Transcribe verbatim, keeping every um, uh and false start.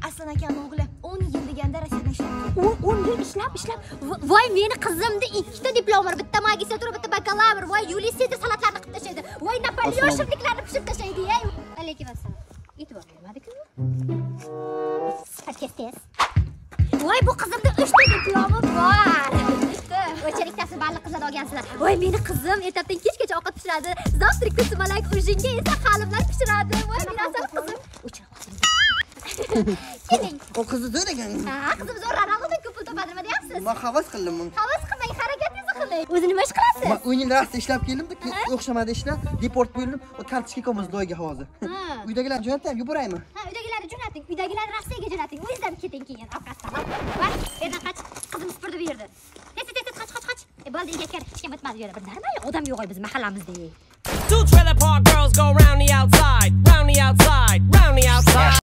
Aslan akam o'g'li o'n yil deganda Rossiyada ishlab. o'n yil ishlab, ishlab. Voy, meni qizimda ikkita diplom bor, bitta magistratura, bitta bakalavr. Voy, Yuliy Sezar salatlarni qilib tashlaydi. Voy, Napoleon shimliklarni pishirib tashlaydi-ya. Alaykum assalom. E'tibor bermadingmi? Tez tez. Voy, bu qizimda uchta diplomi bor. O'chalik ta'sir balli qizlar olgansizlar. Voy, meni qizim ertadan kechgacha ovqat pishiradi. Zavtrak sumalak ujinga esa qalimlar pishiradi. Voy, meni asal qizim. Keling. O qizni zo'r ekan. Ha, qizim zo'r, rag'obat ko'p pul topadi, nima deyapsiz? Men havas qildim buni. Havas qilmang, harakatingizni qiling. O'zi nima ish qilasiz? Men o'n yil rastda ishlab keldim-da, o'xshamadi ishlar, deport bo'linib, o kartochka ko'miz loyiga hozir. Uydagilarni jo'natib yuboraymi? Ha, uydagilarni jo'nating, uydagilarni Rossiyaga jo'nating. O'zingizdan keting keyin orqasidan. Va yerdan qach, qizim supurdi bu yerda. Tez tez tez qach qach qach. E bo'ldi, uyga kir, hech kim o'tmadi bu yerda. Bir darmay odam yo'q biz mahallamizda. Two trailer park girls go round the outside, round the outside, round the outside.